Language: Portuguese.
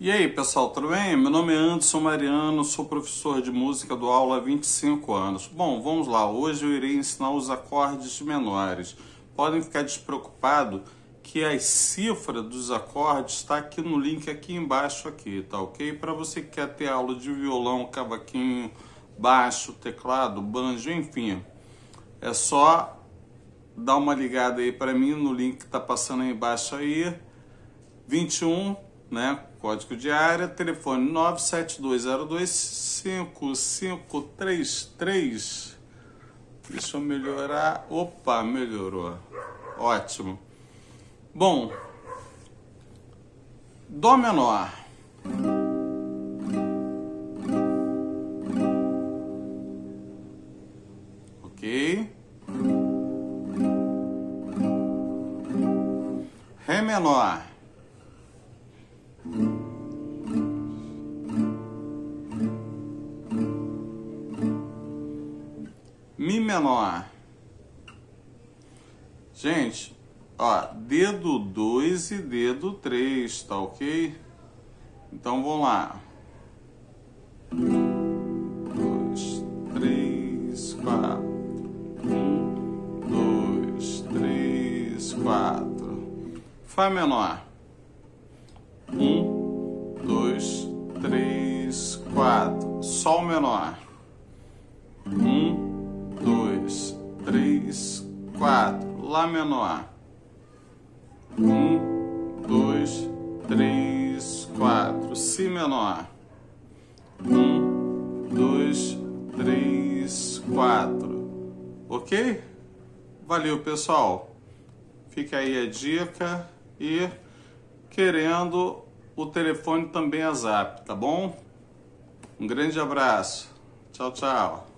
E aí, pessoal, tudo bem? Meu nome é Anderson Mariano, sou professor de música do aula há 25 anos. Bom, vamos lá. Hoje eu irei ensinar os acordes menores. Podem ficar despreocupados que a cifra dos acordes está aqui no link aqui embaixo, aqui, tá ok? Para você que quer ter aula de violão, cavaquinho, baixo, teclado, banjo, enfim, é só dar uma ligada aí para mim no link que está passando aí embaixo aí, 21, né? Código de área, telefone 972025533. Deixa eu melhorar. Opa, melhorou. Ótimo. Bom, Dó menor. Ok. Ré menor. Mi menor. Gente, ó, dedo 2 e dedo 3, tá ok? Então vamos lá. 2, 3, 4. 1, 2, 3, 4. Fá menor. 1, 2, 3, 4. Sol menor. 1, 2, 3, 4. Lá menor. 1, 2, 3, 4. Si menor. 1, 2, 3, 4. Ok? Valeu, pessoal. Fica aí a dica e querendo o telefone também é Zap, tá bom? Um grande abraço. Tchau, tchau.